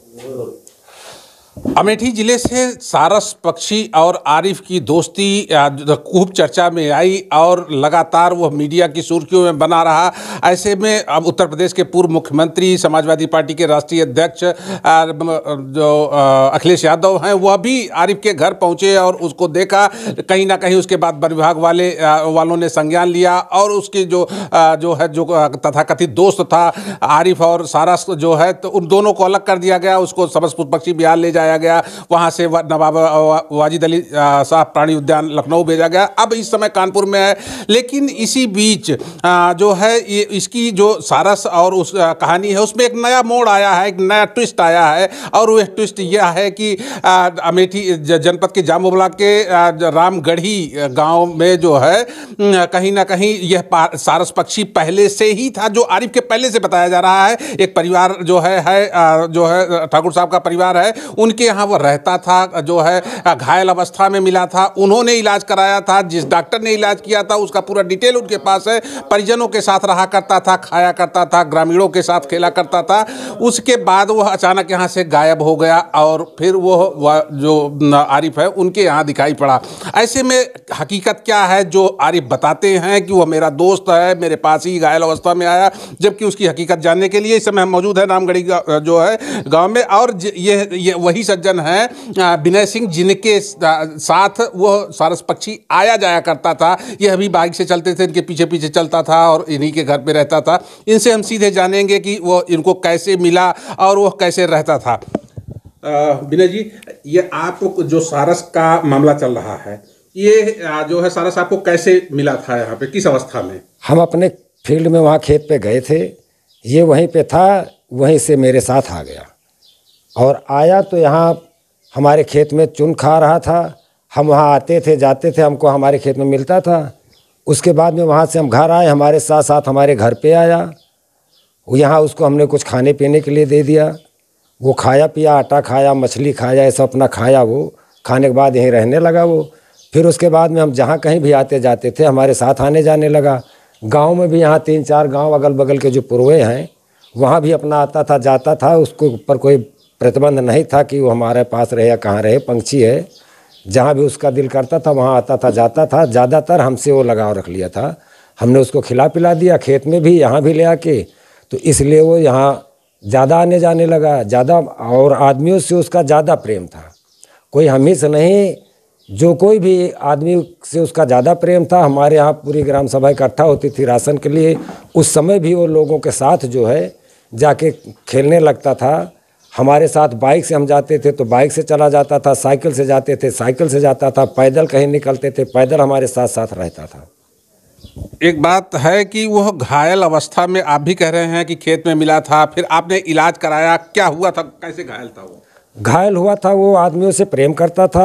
अमेठी जिले से सारस पक्षी और आरिफ की दोस्ती खूब चर्चा में आई और लगातार वह मीडिया की सुर्खियों में बना रहा। ऐसे में अब उत्तर प्रदेश के पूर्व मुख्यमंत्री, समाजवादी पार्टी के राष्ट्रीय अध्यक्ष जो अखिलेश यादव हैं, वह भी आरिफ के घर पहुंचे और उसको देखा। कहीं ना कहीं उसके बाद वन विभाग वालों ने संज्ञान लिया और उसकी जो तथाकथित दोस्त था आरिफ और सारस जो है, तो उन दोनों को अलग कर दिया गया। उसको सबजपुर पक्षी बिहार ले जाया गया, वहां से नवाब वाजिद अली शाह प्राणी उद्यान लखनऊ भेजा गया। अब इस समय कानपुर में है। लेकिन इसी बीच जो है ये इसकी जो सारस और उस कहानी है उसमें एक नया मोड़ आया है, एक नया ट्विस्ट आया है। और वह ट्विस्ट यह है कि अमेठी जनपद के जामू ब्लॉक के रामगढ़ी गांव में जो है कहीं ना कहीं यह सारस पक्षी पहले से ही था, जो आरिफ के पहले से बताया जा रहा है। एक परिवार जो है ठाकुर साहब का परिवार है, उनके यहाँ वो रहता था, जो है घायल अवस्था में मिला था। उन्होंने इलाज कराया था, जिस डॉक्टर ने इलाज किया था उसका पूरा डिटेल उनके पास है। परिजनों के साथ रहा करता था, खाया करता था, ग्रामीणों के साथ खेला करता था। उसके बाद वह अचानक यहाँ से गायब हो गया और फिर वह जो आरिफ है उनके यहाँ दिखाई पड़ा। ऐसे में हकीकत क्या है, जो आरिफ बताते हैं कि वह मेरा दोस्त है, मेरे पास ही घायल अवस्था में आया, जबकि उसकी हकीकत जानने के लिए इस समय हम मौजूद है रामगढ़ी जो है गाँव में। और ये वही सज्जन है विनय सिंह, जिनके साथ वो सारस पक्षी आया जाया करता था। यह भी बाइक से चलते थे, इनके पीछे पीछे चलता था और इन्हीं के घर पे रहता था। इनसे हम सीधे जानेंगे कि वो इनको कैसे मिला और वो कैसे रहता था। विनय जी, ये आपको जो सारस का मामला चल रहा है, ये जो है सारस आपको कैसे मिला था, यहाँ पे किस अवस्था में? हम अपने फील्ड में वहाँ खेत पे गए थे, ये वहीं पे था, वहीं से मेरे साथ आ गया और आया तो यहाँ हमारे खेत में चुन खा रहा था। हम वहाँ आते थे जाते थे, हमको हमारे खेत में मिलता था। उसके बाद में वहाँ से हम घर आए, हमारे साथ साथ हमारे घर पे आया। यहाँ उसको हमने कुछ खाने पीने के लिए दे दिया, वो खाया पिया, आटा खाया, मछली खाया, ऐसा अपना खाया। वो खाने के बाद यहीं रहने लगा वो। फिर उसके बाद में हम जहाँ कहीं भी आते जाते थे हमारे साथ आने जाने लगा। गाँव में भी यहाँ 3-4 गाँव अगल बगल के जो पुरवे हैं वहाँ भी अपना आता था जाता था। उसको ऊपर कोई प्रतिबंध नहीं था कि वो हमारे पास रहे या कहाँ रहे। पंछी है, जहाँ भी उसका दिल करता था वहाँ आता था जाता था। ज़्यादातर हमसे वो लगाव रख लिया था, हमने उसको खिला पिला दिया, खेत में भी यहाँ भी ले आके, तो इसलिए वो यहाँ ज़्यादा आने जाने लगा ज़्यादा। और आदमियों से उसका ज़्यादा प्रेम था, कोई हम ही से नहीं, जो कोई भी आदमी से उसका ज़्यादा प्रेम था। हमारे यहाँ पूरी ग्राम सभा इकट्ठा होती थी राशन के लिए, उस समय भी वो लोगों के साथ जो है जाके खेलने लगता था। हमारे साथ बाइक से हम जाते थे तो बाइक से चला जाता था, साइकिल से जाते थे साइकिल से जाता था, पैदल कहीं निकलते थे पैदल हमारे साथ साथ रहता था। एक बात है कि वह घायल अवस्था में आप भी कह रहे हैं कि खेत में मिला था, फिर आपने इलाज कराया, क्या हुआ था, कैसे घायल था वो? घायल हुआ था, वो आदमियों से प्रेम करता था।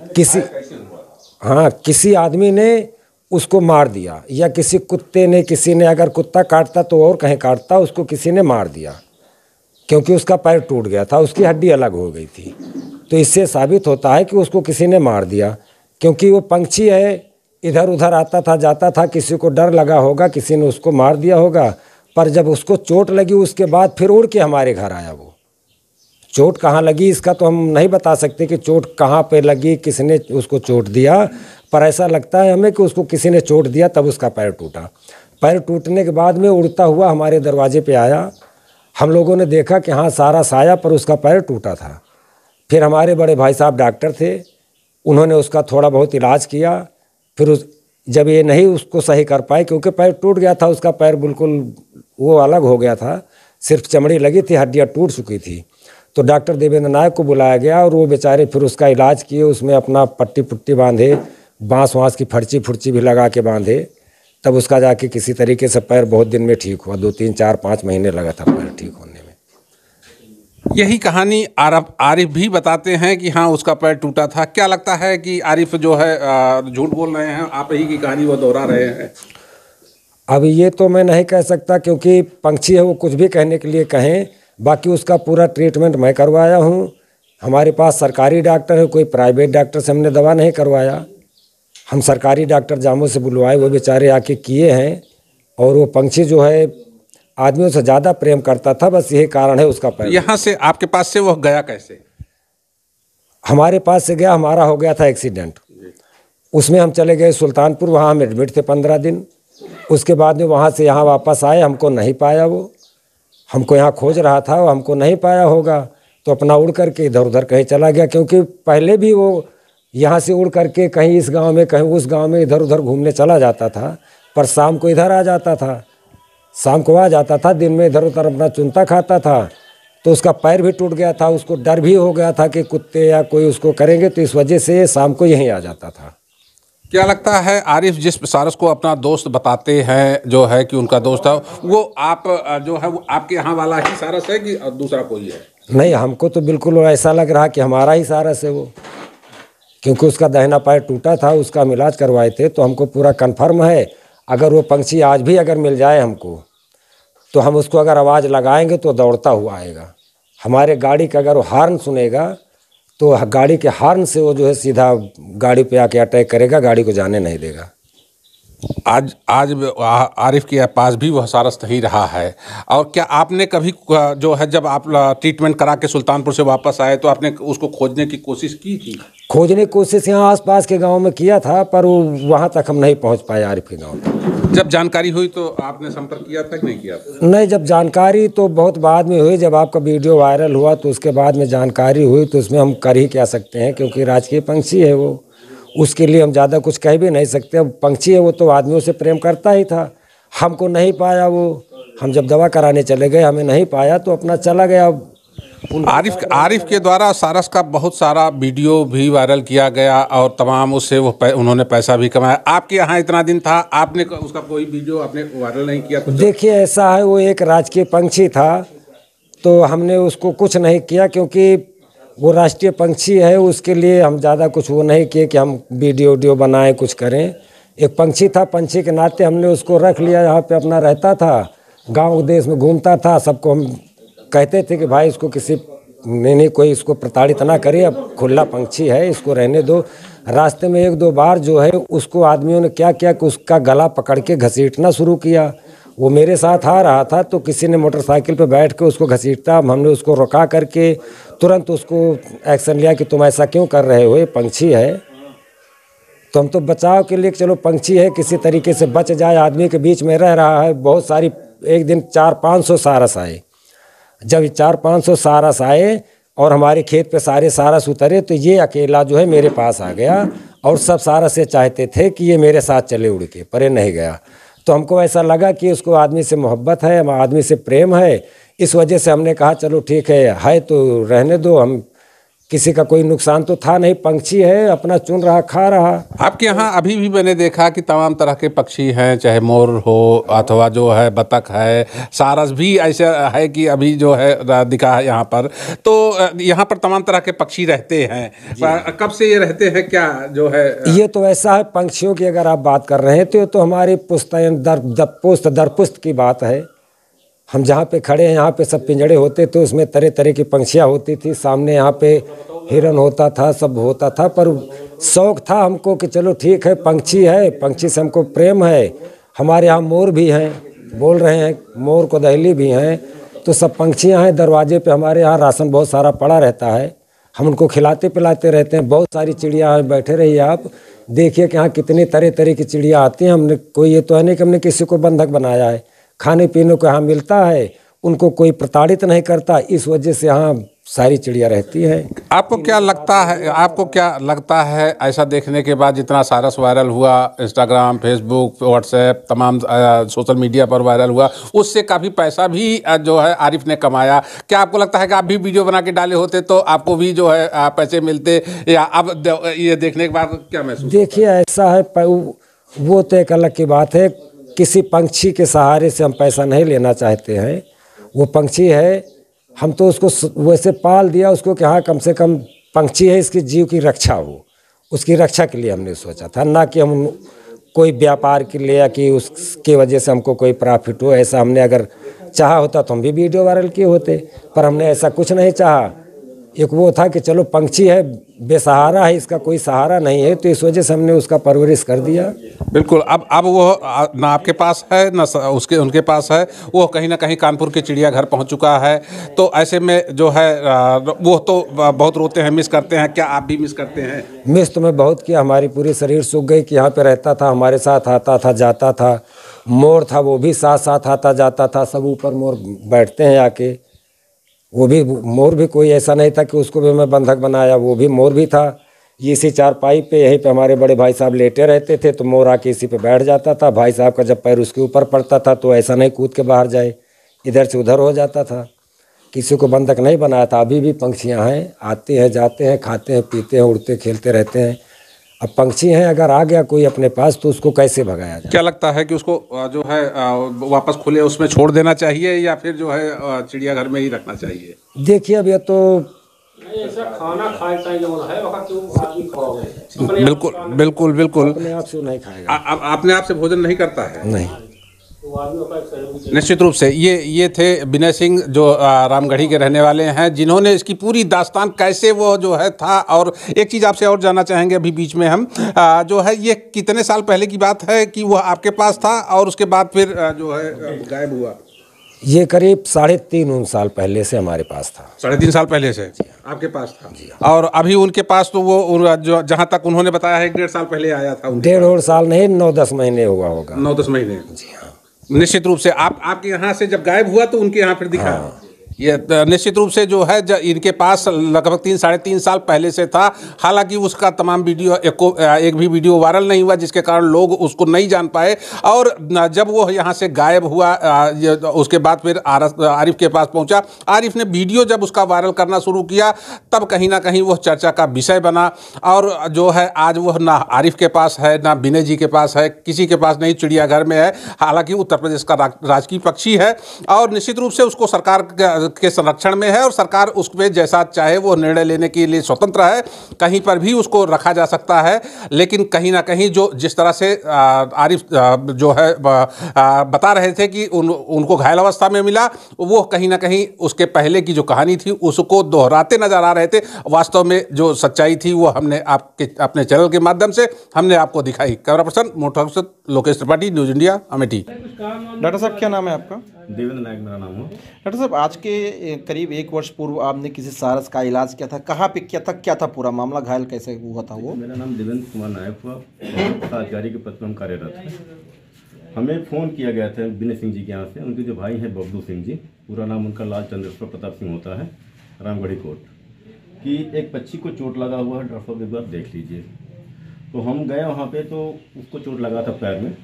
किसी आदमी ने उसको मार दिया, या किसी कुत्ते ने, किसी ने अगर कुत्ता काटता तो और कहीं काटता, उसको किसी ने मार दिया क्योंकि उसका पैर टूट गया था, उसकी हड्डी अलग हो गई थी। तो इससे साबित होता है कि उसको किसी ने मार दिया, क्योंकि वो पंछी है, इधर उधर आता था जाता था, किसी को डर लगा होगा, किसी ने उसको मार दिया होगा। पर जब उसको चोट लगी उसके बाद फिर उड़ के हमारे घर आया। वो चोट कहाँ लगी इसका तो हम नहीं बता सकते कि चोट कहाँ पे लगी, किसने उसको चोट दिया, पर ऐसा लगता है हमें कि उसको किसी ने चोट दिया तब उसका पैर टूटा। पैर टूटने के बाद में उड़ता हुआ हमारे दरवाजे पे आया। हम लोगों ने देखा कि हाँ सारस आया, पर उसका पैर टूटा था। फिर हमारे बड़े भाई साहब डॉक्टर थे, उन्होंने उसका थोड़ा बहुत इलाज किया। फिर जब ये नहीं उसको सही कर पाए, क्योंकि पैर टूट गया था, उसका पैर बिल्कुल वो अलग हो गया था, सिर्फ चमड़ी लगी थी, हड्डियाँ टूट चुकी थी। तो डॉक्टर देवेंद्र नायक को बुलाया गया और वो बेचारे फिर उसका इलाज किए, उसमें अपना पट्टी पुट्टी बांधे, बाँस वाँस की फर्ची फुर्ची भी लगा के बांधे, तब उसका जाके किसी तरीके से पैर बहुत दिन में ठीक हुआ। 2-3-4-5 महीने लगा था पैर ठीक होने में। यही कहानी आरिफ भी बताते हैं कि हाँ उसका पैर टूटा था। क्या लगता है कि आरिफ जो है झूठ बोल रहे हैं, आप ही की कहानी वो दोहरा रहे हैं? अब ये तो मैं नहीं कह सकता, क्योंकि पंछी है, वो कुछ भी कहने के लिए कहें। बाकी उसका पूरा ट्रीटमेंट मैं करवाया हूँ। हमारे पास सरकारी डॉक्टर है, कोई प्राइवेट डॉक्टर से हमने दवा नहीं करवाया। हम सरकारी डॉक्टर जामू से बुलवाए, वो बेचारे आके किए हैं। और वो पंछी जो है आदमियों से ज़्यादा प्रेम करता था, बस यही कारण है उसका पैर। यहाँ से आपके पास से वह गया कैसे? हमारे पास से गया, हमारा हो गया था एक्सीडेंट, उसमें हम चले गए सुल्तानपुर, वहाँ हम एडमिट थे 15 दिन। उसके बाद में वहाँ से यहाँ वापस आए, हमको नहीं पाया, वो हमको यहाँ खोज रहा था, वो हमको नहीं पाया होगा तो अपना उड़ करके इधर उधर कहीं चला गया, क्योंकि पहले भी वो यहाँ से उड़ करके कहीं इस गांव में कहीं उस गांव में इधर उधर घूमने चला जाता था, पर शाम को इधर आ जाता था, शाम को आ जाता था, दिन में इधर उधर अपना चुनता खाता था। तो उसका पैर भी टूट गया था, उसको डर भी हो गया था कि कुत्ते या कोई उसको करेंगे, तो इस वजह से शाम को यहीं आ जाता था। क्या लगता है आरिफ जिस सारस को अपना दोस्त बताते हैं जो है कि उनका दोस्त है, वो आप जो है वो आपके यहाँ वाला ही सारस है कि दूसरा कोई है? नहीं, हमको तो बिल्कुल ऐसा लग रहा कि हमारा ही सारस है वो, क्योंकि उसका दाहिना पैर टूटा था, उसका हम इलाज करवाए थे, तो हमको पूरा कन्फर्म है। अगर वो पंछी आज भी अगर मिल जाए हमको, तो हम उसको अगर आवाज़ लगाएंगे तो दौड़ता हुआ आएगा। हमारे गाड़ी का अगर वो हॉर्न सुनेगा तो गाड़ी के हॉर्न से वो जो है सीधा गाड़ी पे आके अटैक करेगा, गाड़ी को जाने नहीं देगा। आज आरिफ के पास भी वह सारस नहीं रहा है। और क्या आपने कभी जो है जब आप ट्रीटमेंट करा के सुल्तानपुर से वापस आए तो आपने उसको खोजने की कोशिश की थी? खोजने की कोशिश यहाँ आसपास के गांव में किया था, पर वो वहाँ तक हम नहीं पहुँच पाए आरिफ के गाँव में। जब जानकारी हुई तो आपने संपर्क किया था कि नहीं किया था? नहीं, जब जानकारी तो बहुत बाद में हुई, जब आपका वीडियो वायरल हुआ तो उसके बाद में जानकारी हुई, तो उसमें हम कर ही क्या सकते हैं, क्योंकि राजकीय पंछी है वो, उसके लिए हम ज़्यादा कुछ कह भी नहीं सकते। अब पंछी है वो तो आदमियों से प्रेम करता ही था, हमको नहीं पाया वो, हम जब दवा कराने चले गए हमें नहीं पाया तो अपना चला गया। आरिफ के द्वारा सारस का बहुत सारा वीडियो भी वायरल किया गया और तमाम उससे उन्होंने पैसा भी कमाया। आपके यहाँ इतना दिन था, आपने उसका कोई वीडियो आपने वायरल नहीं किया? देखिए ऐसा है, वो एक राजकीय पंछी था तो हमने उसको कुछ नहीं किया, क्योंकि वो राष्ट्रीय पंछी है, उसके लिए हम ज़्यादा कुछ वो नहीं किए कि हम वीडियो बनाएं कुछ करें। एक पंछी था, पंछी के नाते हमने उसको रख लिया, यहाँ पे अपना रहता था, गांव देश में घूमता था, सबको हम कहते थे कि भाई इसको किसी नहीं कोई इसको प्रताड़ित ना करे, अब खुला पंछी है इसको रहने दो। रास्ते में एक दो बार जो है उसको आदमियों ने क्या किया कि उसका गला पकड़ के घसीटना शुरू किया। वो मेरे साथ आ रहा था तो किसी ने मोटरसाइकिल पे बैठ के उसको घसीटता, हमने उसको रोका करके तुरंत उसको एक्शन लिया कि तुम ऐसा क्यों कर रहे हो, ये पंछी है। तो हम तो बचाव के लिए चलो पंछी है किसी तरीके से बच जाए, आदमी के बीच में रह रहा है। बहुत सारी एक दिन 400-500 सारस आए, जब 400-500 सारस आए और हमारे खेत पे सारे सारस उतरे तो ये अकेला जो है मेरे पास आ गया, और सब सारस ये चाहते थे कि ये मेरे साथ चले उड़ के, पर ये नहीं गया। तो हमको ऐसा लगा कि उसको आदमी से मोहब्बत है, आदमी से प्रेम है, इस वजह से हमने कहा चलो ठीक है तो रहने दो, हम किसी का कोई नुकसान तो था नहीं, पंछी है अपना चुन रहा खा रहा। आपके यहाँ अभी भी मैंने देखा कि तमाम तरह के पक्षी हैं, चाहे मोर हो अथवा जो है बतख है, सारस भी ऐसा है कि अभी जो है दिखा है यहाँ पर। तो यहाँ पर तमाम तरह के पक्षी रहते हैं, कब से ये रहते हैं क्या जो है? ये तो ऐसा है, पंछियों की अगर आप बात कर रहे हैं तो ये तो हमारी पुश्तैन दरपुश्त की बात है। हम जहाँ पे खड़े हैं यहाँ पे सब पिंजड़े होते तो उसमें तरह तरह की पंछियाँ होती थी, सामने यहाँ पे हिरन होता था, सब होता था, पर शौक़ था हमको कि चलो ठीक है पंछी है, पंछी से हमको प्रेम है। हमारे यहाँ मोर भी हैं, बोल रहे हैं मोर को दहली भी हैं, तो सब पंछियाँ हैं। दरवाजे पे हमारे यहाँ राशन बहुत सारा पड़ा रहता है, हम उनको खिलाते पिलाते रहते हैं। बहुत सारी चिड़िया हैं, बैठे रहिए आप देखिए कि यहाँ कितनी तरह तरह की चिड़िया आती हैं। हमने कोई ये तो है नहीं कि हमने किसी को बंधक बनाया है, खाने पीने को यहाँ मिलता है, उनको कोई प्रताड़ित नहीं करता, इस वजह से यहाँ सारी चिड़िया रहती है। आपको क्या लगता है ऐसा देखने के बाद जितना सारस वायरल हुआ, इंस्टाग्राम, फेसबुक, व्हाट्सएप, तमाम सोशल मीडिया पर वायरल हुआ, उससे काफ़ी पैसा भी जो है आरिफ ने कमाया। क्या आपको लगता है कि आप भी वीडियो बना के डाले होते तो आपको भी जो है पैसे मिलते, या अब ये देखने के बाद क्या महसूस? देखिए ऐसा है, वो तो एक अलग की बात है, किसी पंछी के सहारे से हम पैसा नहीं लेना चाहते हैं। वो पंछी है, हम तो उसको वैसे पाल दिया उसको कि हाँ कम से कम पंछी है, इसकी जीव की रक्षा हो, उसकी रक्षा के लिए हमने सोचा था, ना कि हम कोई व्यापार के लिए या कि उसके वजह से हमको कोई प्रॉफिट हो। ऐसा हमने अगर चाहा होता तो हम भी वीडियो वायरल किए होते, पर हमने ऐसा कुछ नहीं चाहा। एक वो था कि चलो पंछी है, बेसहारा है, इसका कोई सहारा नहीं है, तो इस वजह से हमने उसका परवरिश कर दिया। बिल्कुल। अब वो ना आपके पास है ना उसके उनके पास है, वो कहीं ना कहीं कानपुर के चिड़ियाघर पहुंच चुका है। तो ऐसे में जो है वो तो बहुत रोते हैं, मिस करते हैं। क्या आप भी मिस करते हैं? मिस तो मैं बहुत किया, हमारी पूरी शरीर सूख गई कि यहाँ पे रहता था, हमारे साथ आता था जाता था। मोर था वो भी साथ साथ आता जाता था, सब ऊपर मोर बैठते हैं आके। वो भी मोर भी कोई ऐसा नहीं था कि उसको भी मैं बंधक बनाया, वो भी मोर भी था। इसी चारपाई पे यहीं पे हमारे बड़े भाई साहब लेटे रहते थे, तो मोर आके इसी पे बैठ जाता था। भाई साहब का जब पैर उसके ऊपर पड़ता था तो ऐसा नहीं कूद के बाहर जाए, इधर से उधर हो जाता था। किसी को बंधक नहीं बनाया था। अभी भी पंछियाँ हैं, आते हैं जाते हैं, खाते हैं पीते हैं, उड़ते खेलते रहते हैं। अब पंछी हैं, अगर आ गया कोई अपने पास तो उसको कैसे भगाया जाए? क्या लगता है कि उसको जो है वापस खुले उसमें छोड़ देना चाहिए या फिर जो है चिड़ियाघर में ही रखना चाहिए? देखिए अब ये तो खाना खाए जो है आदमी बिल्कुल बिल्कुल बिल्कुल। अपने आप से नहीं खाएगा। अपने आप से भोजन नहीं करता है? नहीं। निश्चित रूप से ये थे विनय सिंह, जो रामगढ़ी के रहने वाले हैं, जिन्होंने इसकी पूरी दास्तान कैसे वो जो है था। और एक चीज़ आपसे और जानना चाहेंगे अभी बीच में हम, जो है ये कितने साल पहले की बात है कि वह आपके पास था और उसके बाद फिर जो है गायब हुआ? ये करीब 3.5 साल पहले से हमारे पास था। 3.5 साल पहले से आपके पास था? और अभी उनके पास तो वो जो जहाँ तक उन्होंने बताया है 1.5 साल पहले आया था। 1.5 साल नहीं, 9-10 महीने हुआ होगा। 9-10 महीने? जी हाँ। निश्चित रूप से आपके यहाँ से जब गायब हुआ तो उनके यहाँ फिर दिखा? हाँ। ये निश्चित रूप से जो है इनके पास लगभग 3-3.5 साल पहले से था। हालांकि उसका तमाम वीडियो एक भी वीडियो वायरल नहीं हुआ, जिसके कारण लोग उसको नहीं जान पाए। और जब वो यहाँ से गायब हुआ उसके बाद फिर आरिफ के पास पहुँचा। आरिफ ने वीडियो जब उसका वायरल करना शुरू किया तब कहीं ना कहीं वो चर्चा का विषय बना। और जो है आज वो ना आरिफ के पास है ना विनय जी के पास है, किसी के पास नहीं, चिड़ियाघर में है। हालांकि उत्तर प्रदेश का राजकीय पक्षी है और निश्चित रूप से उसको सरकार के संरक्षण में है और सरकार उस पर जैसा चाहे वो निर्णय लेने के लिए स्वतंत्र है। कहीं पर भी उसको रखा जा सकता है। लेकिन कहीं ना कहीं जो जिस तरह से आरिफ जो है बता रहे थे कि उनको घायल अवस्था में मिला, वो कहीं ना कहीं उसके पहले की जो कहानी थी उसको दोहराते नजर आ रहे थे। वास्तव में जो सच्चाई थी वो हमने अपने चैनल के माध्यम से हमने आपको दिखाई। कैमरा पर्सन मोटर Lokesh Tripathi, news India, Amethi. Doctor साहब क्या नाम है आपका? देवेंद्र नायक मेरा नाम है। डॉक्टर साहब आज के करीब 1 वर्ष पूर्व आपने किसी सारस का इलाज किया था, कहाँ पे किया था, क्या था पूरा मामला, घायल कैसे हुआ था वो? मेरा नाम देवेंद्र कुमार नायक हुआ, अधिकारी के पद पर हम कार्यरत हैं। हमें फ़ोन किया गया था विनय सिंह जी के यहाँ से। उनके जो भाई हैं बबलू सिंह जी, पूरा नाम उनका लाल चंद्रेश्वर प्रताप सिंह होता है, रामगढ़ी कोट, कि एक पक्षी को चोट लगा हुआ है, डॉक्टर साहब एक बार देख लीजिए। तो हम गए वहाँ पे, तो उसको चोट लगा था पैर में।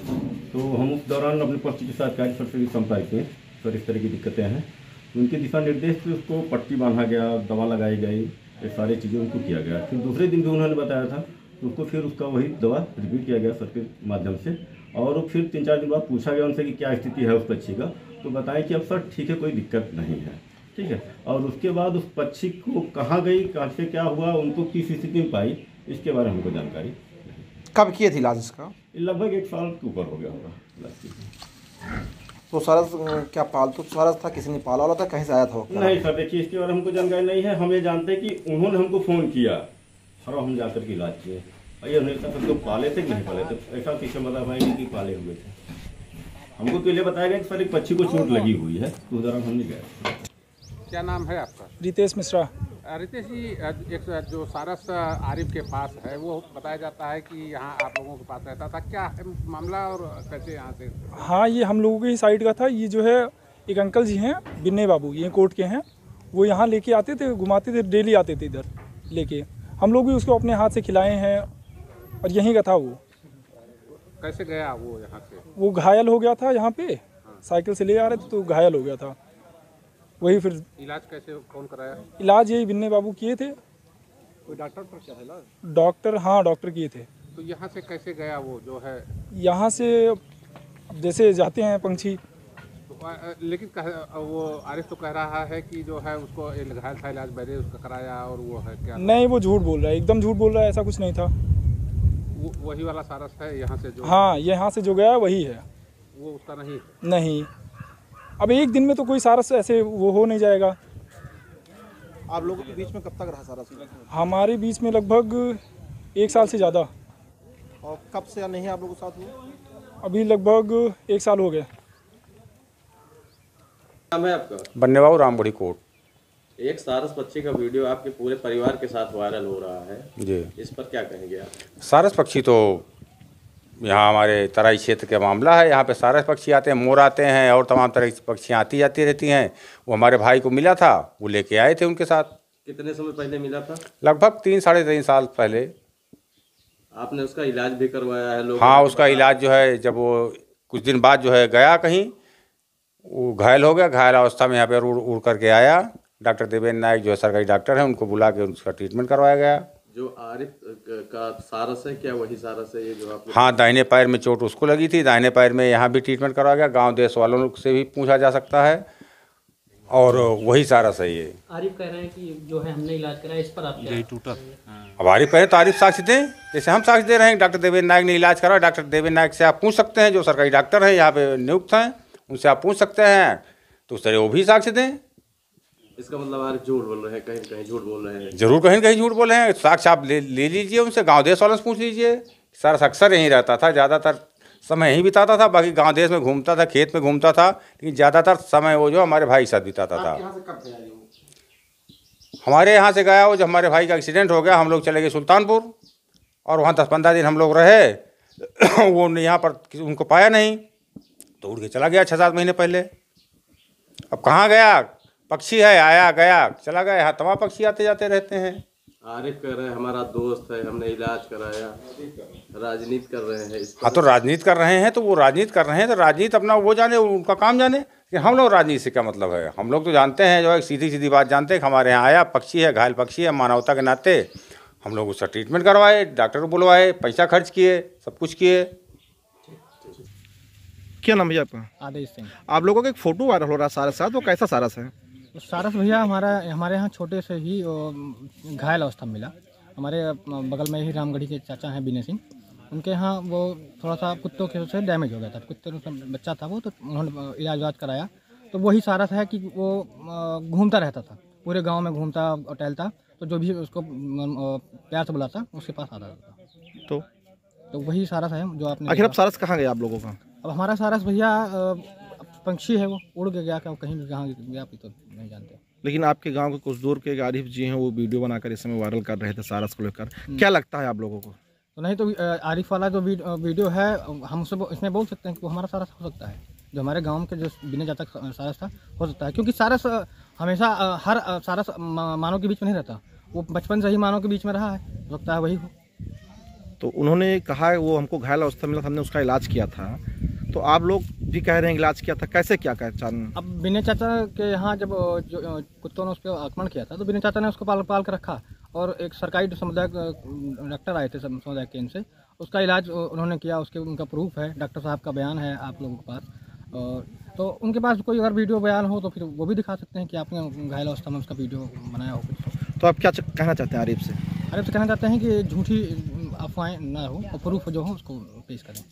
तो हम उस दौरान अपने पक्षी के साथ कार्य से संपर्क किए, सर इस तरह की दिक्कतें हैं। उनके दिशा निर्देश से उसको पट्टी बांधा गया, दवा लगाई गई, ये सारी चीज़ें उनको किया गया। फिर दूसरे दिन भी उन्होंने बताया था तो उसको फिर उसका वही दवा रिपीट किया गया सर के माध्यम से। और फिर 3-4 दिन बाद पूछा गया उनसे कि क्या स्थिति है उस पक्षी का, तो बताएं कि अब सर ठीक है, कोई दिक्कत नहीं है, ठीक है। और उसके बाद उस पक्षी को कहाँ गई, कहाँ से क्या हुआ, उनको किस स्थिति में पाई, इसके बारे में हमको जानकारी। कब किए थे इलाज इसका? लगभग 1 साल के ऊपर हो गया होगा। तो सारस क्या पालतू सारस था, किसी ने पाला वाला था, कहीं से आया था? नहीं सर, देखिए इसके बारे में हमको जानकारी नहीं है। हम ये जानते हैं कि उन्होंने हमको फ़ोन किया और हम जाकर के इलाज किए। ये नहीं पता तो पाले थे कि नहीं पाले थे, ऐसा पीछे बता पाएंगे कि पाले हुए थे। हमको तो ये बताया गया कि सर एक पक्षी को चोट लगी हुई है, तो उस दौरान हम नहीं गए। क्या नाम है आपका? रितेश मिश्रा। रितेश जी, एक जो सारस आरिफ के पास है वो बताया जाता है कि यहाँ आप लोगों के पास रहता था, क्या है मामला और कैसे यहाँ से? हाँ, ये हम लोगों की साइड का था। ये जो है एक अंकल जी हैं विनय बाबू, ये कोर्ट के हैं, वो यहाँ लेके आते थे, घुमाते थे, डेली आते थे इधर लेके। हम लोग भी उसको अपने हाथ से खिलाए हैं और यहीं का था वो। कैसे गया वो यहाँ से? वो घायल हो गया था यहाँ पे, साइकिल से ले आ रहे थे तो घायल हो गया था। वही फिर इलाज कैसे, कौन कराया? इलाज यही विनय बाबू किए थे। कोई डॉक्टर पर क्या था? डॉक्टर, हाँ डॉक्टर किए थे। तो यहाँ से कैसे गया वो जो है? यहाँ से जैसे जाते हैं पंछी। लेकिन वो आरिफ तो कह रहा है कि जो है उसको घायल था, इलाज मैंने उसका कराया और वो है क्या? नहीं, वो झूठ बोल रहा है, एकदम झूठ बोल रहा है, ऐसा कुछ नहीं था। वही वाला सारस है यहाँ से जो? हाँ, यहाँ से जो गया वही है, वो उसका नहीं? नहीं। अब एक दिन में तो कोई सारस ऐसे वो हो नहीं जाएगा। आप लोगों के बीच में कब तक रहा सारस? हमारे बीच में लगभग 1 साल से ज़्यादा। और कब से नहीं आप लोगों के साथ हुआ? अभी लगभग 1 साल हो गया। नाम है आपका? बन्नेबाबू रामगढ़ी कोट। एक सारस पक्षी का वीडियो आपके पूरे परिवार के साथ वायरल हो रहा है जी। इस पर क्या कहेंगे आप? सारस पक्षी तो यहाँ हमारे तराई क्षेत्र का मामला है। यहाँ पे सारस पक्षी आते हैं, मोर आते हैं और तमाम तरह की पक्षियाँ आती जाती रहती हैं। वो हमारे भाई को मिला था, वो लेके आए थे उनके साथ। कितने समय पहले मिला था? लगभग 3 साढ़े 3 साल पहले। आपने उसका इलाज भी करवाया है लोग? हाँ, उसका इलाज जो है, जब वो कुछ दिन बाद जो है गया कहीं, वो घायल हो गया। घायल अवस्था में यहाँ पे उड़ करके आया। डॉक्टर देवेंद्र नायक जो है सरकारी डॉक्टर हैं, उनको बुला के उसका ट्रीटमेंट करवाया गया। जो आरिफ का सारस है, क्या वही सारस है ये जो आप? हाँ, दाहिने पैर में चोट उसको लगी थी, दाहिने पैर में यहाँ भी ट्रीटमेंट करवाया गया। गांव देश वालों से भी पूछा जा सकता है और वही सारस है ये। आरिफ कह रहे हैं कि जो है हमने इलाज कराया, इस पर आप यही टूटा। अब आरिफ कहें तो आरिफ साक्ष्य दें, जैसे हम साक्ष्य दे रहे हैं। डॉक्टर देवेंद्र नायक ने इलाज करा। डॉक्टर देवेंद्र नायक से आप पूछ सकते हैं, जो सरकारी डॉक्टर हैं यहाँ पे नियुक्त हैं, उनसे आप पूछ सकते हैं, तो उस तरह वो भी साक्ष्य दें। इसका मतलब आरिफ झूठ बोल रहे हैं, कहीं कहीं झूठ बोल रहे हैं? जरूर कहीं कहीं झूठ बोले हैं। साक्ष्य आप ले लीजिए उनसे, गांव देश वालों से पूछ लीजिए। सारस अक्सर यहीं रहता था, ज़्यादातर समय यहीं बिताता था। बाकी गांव देश में घूमता था, खेत में घूमता था, लेकिन ज़्यादातर समय वो जो हमारे भाई के साथ बिताता था। हमारे यहाँ से गया वो, जब हमारे भाई का एक्सीडेंट हो गया, हम लोग चले गए सुल्तानपुर और वहाँ 10-15 दिन हम लोग रहे। वो यहाँ पर उनको पाया नहीं, तो उड़ के चला गया 6-7 महीने पहले। अब कहाँ गया? पक्षी है, आया गया चला गया। यहाँ तमाम पक्षी आते जाते रहते हैं। आरिफ कह रहे हैं हमारा दोस्त है, हमने इलाज कराया, राजनीति कर रहे हैं इस पर। हाँ, तो राजनीति कर रहे हैं, तो वो राजनीति कर रहे हैं, तो राजनीति अपना वो जाने, उनका काम जाने कि हम लोग राजनीति से क्या मतलब है। हम लोग तो जानते हैं, जो है सीधी सीधी बात जानते हैं कि हमारे यहाँ आया, पक्षी है, घायल पक्षी है, मानवता के नाते हम लोग उसका ट्रीटमेंट करवाए, डॉक्टर को बुलवाए, पैसा खर्च किए, सब कुछ किए। क्या नाम है आपका? आदेश सिंह। आप लोगों का एक फोटो वायरल हो रहा है सारस साथ, वो कैसा सारस है? सारस भैया हमारे यहाँ छोटे से ही घायल अवस्था में मिला। हमारे बगल में ही रामगढ़ी के चाचा हैं विनय सिंह, उनके यहाँ वो थोड़ा सा कुत्तों के से डैमेज हो गया था। कुत्ते बच्चा था वो, तो उन्होंने इलाज कराया। तो वही सारस है कि वो घूमता रहता था, पूरे गांव में घूमता और टहलता, तो जो भी उसको प्यार से बुलाता उसके पास आता था। तो वही सारस है जो आपने। आखिर अब सारस कहाँ गया आप लोगों का? अब हमारा सारस भैया पंछी है, वो उड़ के गया, क्या कहीं भी कहाँ गया तो नहीं जानते। लेकिन आपके गांव के कुछ दूर के आरिफ जी हैं, वो वीडियो बनाकर इस समय वायरल कर रहे थे सारस को लेकर। क्या लगता है आप लोगों को? तो नहीं, तो आरिफ वाला जो वीडियो है, हम उससे इसमें बोल सकते हैं कि वो हमारा सारस हो सकता है। जो हमारे गांव के जो बिना जाता सारस था, हो सकता है, क्योंकि सारस हमेशा हर सारस मानव के बीच में नहीं रहता। वो बचपन से ही मानव के बीच में रहा है, हो सकता है वही हो। तो उन्होंने कहा है वो हमको घायल अवस्था मिला, हमने उसका इलाज किया था, तो आप लोग भी कह रहे हैं इलाज किया था, कैसे क्या कहना? अब विनय चाचा के यहाँ जब कुत्तों ने उस पर आक्रमण किया था, तो विनय चाचा ने उसको पाल कर रखा और एक सरकारी समुदाय डॉक्टर आए थे समुदाय केंद्र से, उसका इलाज उन्होंने किया। उसके उनका प्रूफ है, डॉक्टर साहब का बयान है आप लोगों के पास। और तो उनके पास कोई अगर वीडियो बयान हो तो फिर वो भी दिखा सकते हैं कि आपने घायल अवस्था में उसका वीडियो बनाया हो कुछ। तो आप क्या कहना चाहते हैं आरिफ से? आरिफ से कहना चाहते हैं कि झूठी अफवाहें ना हो और प्रूफ जो हो उसको पेश करें।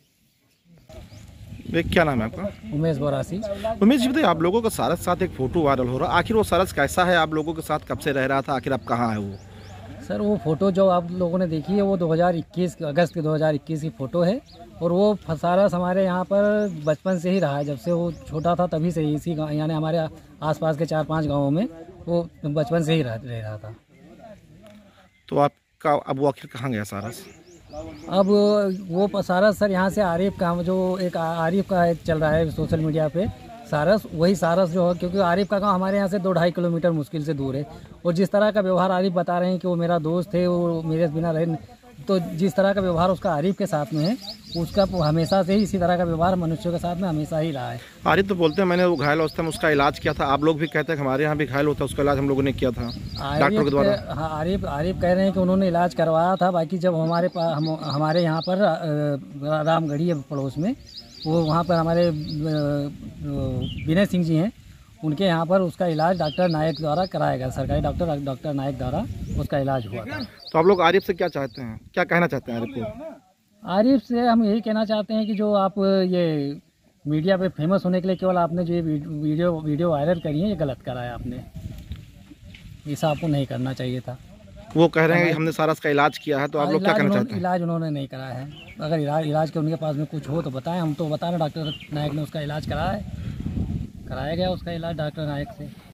क्या नाम है आपका? उमेश बोरासी। उमेश जी बताइए, आप लोगों का सारस साथ एक फोटो वायरल हो रहा है, आखिर वो सारस कैसा है? आप लोगों के साथ कब से रह रहा था? आखिर आप कहाँ है वो? सर, वो फ़ोटो जो आप लोगों ने देखी है वो 2021 अगस्त के 2021 की फ़ोटो है। और वो सारस हमारे यहाँ पर बचपन से ही रहा है, जब से वो छोटा था तभी से ही इसी गाँव, यानी हमारे आसपास के 4-5 गाँवों में वो बचपन से ही रह रहा था। तो आपका अब वो आखिर कहाँ गया सारस? अब वो सारस सर यहाँ से आरिफ का, जो एक आरिफ का चल रहा है सोशल मीडिया पे सारस, वही सारस जो है, क्योंकि आरिफ का गांव हमारे यहाँ से 2-2.5 किलोमीटर मुश्किल से दूर है। और जिस तरह का व्यवहार आरिफ बता रहे हैं कि वो मेरा दोस्त है, वो मेरे बिना रहे, तो जिस तरह का व्यवहार उसका आरिफ के साथ में है, उसका हमेशा से ही इसी तरह का व्यवहार मनुष्यों के साथ में हमेशा ही रहा है। आरिफ तो बोलते हैं मैंने वो घायल अवस्था में उसका इलाज किया था, आप लोग भी कहते हैं कि हमारे यहाँ भी घायल होता है, उसका इलाज हम लोगों ने किया था डॉक्टर के द्वारा। हाँ, आरिफ कह रहे हैं कि उन्होंने इलाज करवाया था। बाकी जब हमारे यहाँ पर रामगढ़ी है पड़ोस में, वो वहाँ पर हमारे विनय सिंह जी हैं, उनके यहाँ पर उसका इलाज डॉक्टर नायक द्वारा कराया गया, सरकारी डॉक्टर नायक द्वारा उसका इलाज हुआ था। तो आप लोग आरिफ से क्या चाहते हैं, क्या कहना चाहते हैं आरिफ को? आरिफ से हम यही कहना चाहते हैं कि जो आप ये मीडिया पे फेमस होने के लिए केवल आपने जो ये वीडियो वायरल करी है, ये गलत करा है आपने। ऐसा आपको नहीं करना चाहिए था। वो कह रहे हैं कि हमने सारस का इलाज किया है, तो आप लोग क्या कहना चाहते हैं? इलाज उन्होंने नहीं कराया है। अगर इलाज के उनके पास में कुछ हो तो बताएं, हम तो बता रहे डॉक्टर नायक ने उसका इलाज कराया गया उसका इलाज डॉक्टर नायक से।